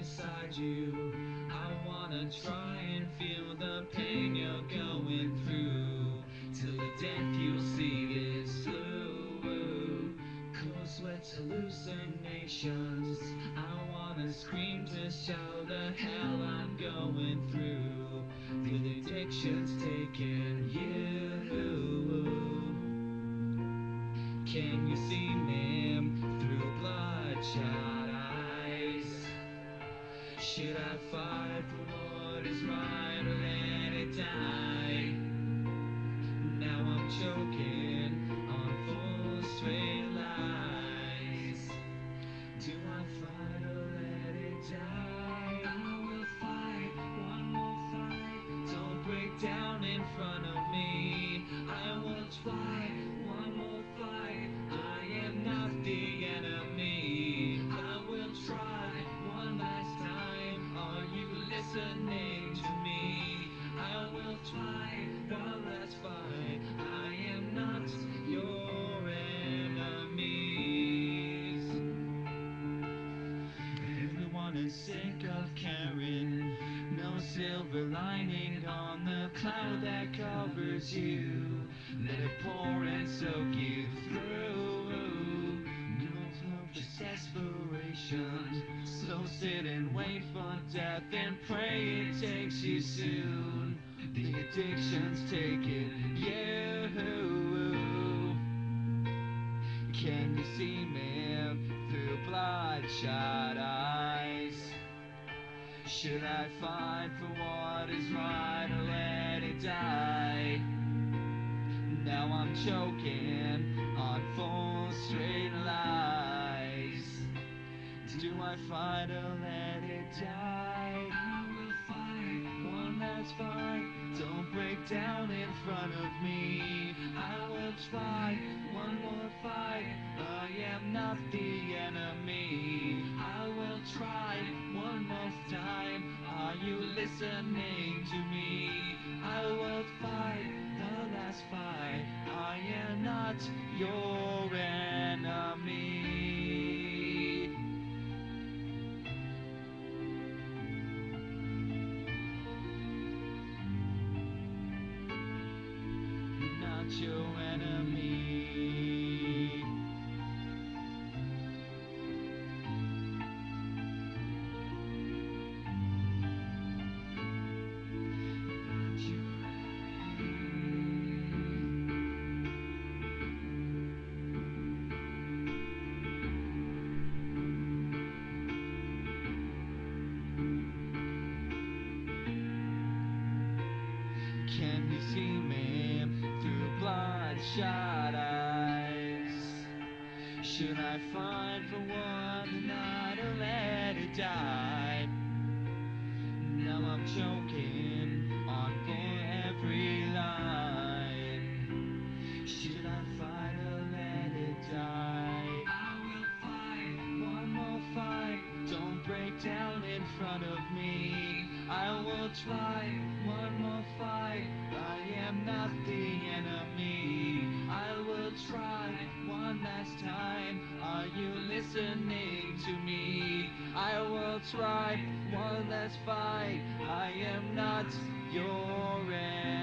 inside you. I wanna try and feel the pain you're going through, till the death you'll see is through. Cold sweats, hallucinations. I wanna scream to show the hell I'm going through. The addiction's taking you. Can you see me through bloodshot eyes? Should I fight for what is right or let it die? Now I'm choking on full straight lies. Do I fight or let it die? I will fight one more fight. Don't break down in front of me. I will try one more fight. I am not the enemy. I will try one last time. Are you listening to me? I will try one last fight. I am not your enemies. Everyone is sick of caring. No silver lining on the cloud that covers you. Let it pour and soak you through. No hope, just desperation. So sit and wait for death and pray it takes you soon. The addiction's taking you. Can you see me through bloodshot eyes? Should I fight for what is right or let it die? Now I'm choking on full straight lies. Do I fight or let it die? I will fight one last fight. Don't break down in front of me. I will try one more fight. I am not the enemy. I will try one more time. Are you listening to me? I will fight the last fight. I am not your enemy. Not your enemy. Not your Can you see me through bloodshot eyes? Should I fight for one night or let it die? Now I'm choking on for every line. Should I fight or let it die? I will fight one more fight. Don't break down in front of me. I will try one more fight. I am not the enemy. I will try one last time. Are you listening to me? I will try one last fight. I am not your enemy.